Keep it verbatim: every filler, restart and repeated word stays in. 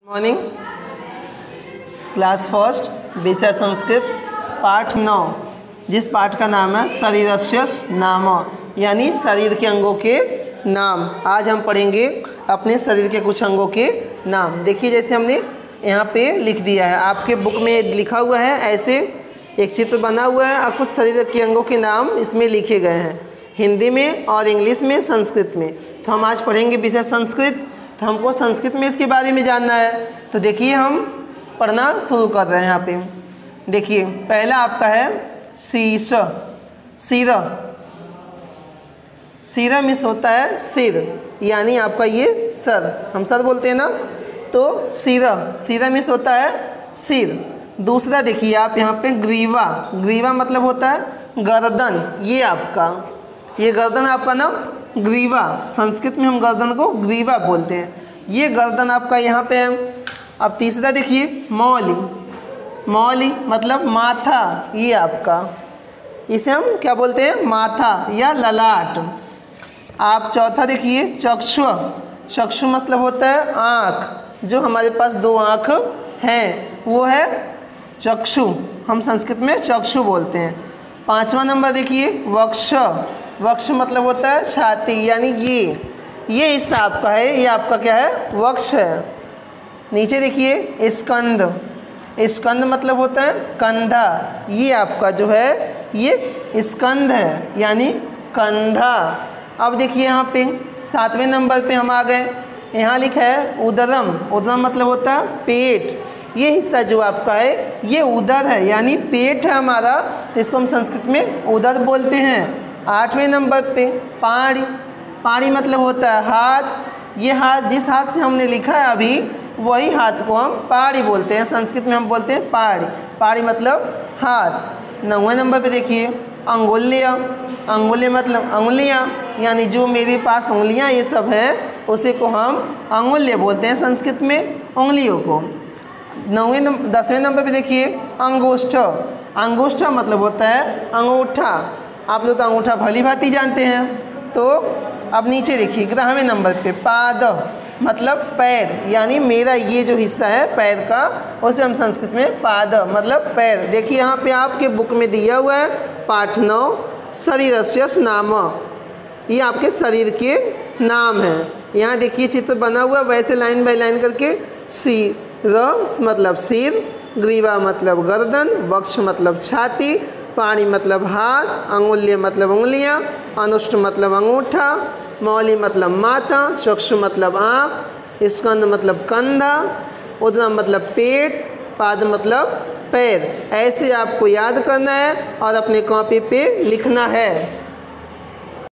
Morning. Class first विषय संस्कृत पाठ नौ, जिस पाठ का नाम है शरीरस्य नाम, यानी शरीर के अंगों के नाम। आज हम पढ़ेंगे अपने शरीर के कुछ अंगों के नाम। देखिए जैसे हमने यहाँ पे लिख दिया है, आपके बुक में लिखा हुआ है, ऐसे एक चित्र बना हुआ है और कुछ शरीर के अंगों के नाम इसमें लिखे गए हैं, हिंदी में और इंग्लिश में, संस्कृत में। तो हम आज पढ़ेंगे विषय संस्कृत, तो हमको संस्कृत में इसके बारे में जानना है। तो देखिए हम पढ़ना शुरू कर रहे हैं। यहाँ पे देखिए पहला आपका है शीश, सिर। सिर मिस होता है सिर, यानी आपका ये सर, हम सर बोलते हैं ना, तो सिर, सिर मिस होता है सिर। दूसरा देखिए आप यहाँ पे ग्रीवा, ग्रीवा मतलब होता है गर्दन। ये आपका, ये गर्दन आपका ना ग्रीवा, संस्कृत में हम गर्दन को ग्रीवा बोलते हैं। ये गर्दन आपका यहाँ पे है। अब तीसरा देखिए मौली, मौली मतलब माथा, ये आपका, इसे हम क्या बोलते हैं, माथा या ललाट। आप चौथा देखिए चक्षु, चक्षु मतलब होता है आँख, जो हमारे पास दो आँख हैं वो है चक्षु, हम संस्कृत में चक्षु बोलते हैं। पांचवा नंबर देखिए वक्ष, वक्ष मतलब होता है छाती, यानी ये ये हिस्सा आपका है, ये आपका क्या है, वक्ष है। नीचे देखिए स्कंद, स्कंद मतलब होता है कंधा, ये आपका जो है ये स्कंद है, यानी कंधा। अब देखिए यहाँ पे सातवें नंबर पे हम आ गए, यहाँ लिखा है उदरम, उदरम मतलब होता है पेट। ये हिस्सा जो आपका है ये उदर है, यानी पेट है हमारा, तो इसको हम संस्कृत में उदर बोलते हैं। आठवें नंबर पे पाड़ी, पाड़ी मतलब होता है हाथ। ये हाथ, जिस हाथ से हमने लिखा है अभी, वही हाथ को हम पाड़ी बोलते हैं, संस्कृत में हम बोलते हैं पाड़ी, पाड़ी मतलब हाथ। नौवें नंबर पे देखिए अंगुलियाँ, अंगुली मतलब अंगुलियाँ, यानी जो मेरे पास उंगलियाँ ये सब हैं उसी को हम अंगुल्य बोलते हैं संस्कृत में, उंगलियों को। नौवें नंबर दसवें नंबर पे देखिए अंगूष्ठ, अंगूष्ठ मतलब होता है अंगूठा, आप लोग तो अंगूठा भली भांति जानते हैं। तो अब नीचे देखिए ग्यारहवें नंबर पे पाद मतलब पैर, यानी मेरा ये जो हिस्सा है पैर का, उसे हम संस्कृत में पाद मतलब पैर। देखिए यहाँ पे आपके बुक में दिया हुआ है पाठ नौ शरीरस्य नाम, ये आपके शरीर के नाम हैं। यहाँ देखिए चित्र बना हुआ वैसे लाइन बाय लाइन करके, सिर मतलब सिर, ग्रीवा मतलब गर्दन, वक्ष मतलब छाती, पाणी मतलब हाथ, अंगुल्य मतलब उंगलियां, अनुष्ठ मतलब अंगूठा, मौली मतलब माथा, चक्षु मतलब आँख, स्कंद मतलब कंधा, उदरम मतलब पेट, पाद मतलब पैर। ऐसे आपको याद करना है और अपने कॉपी पे लिखना है।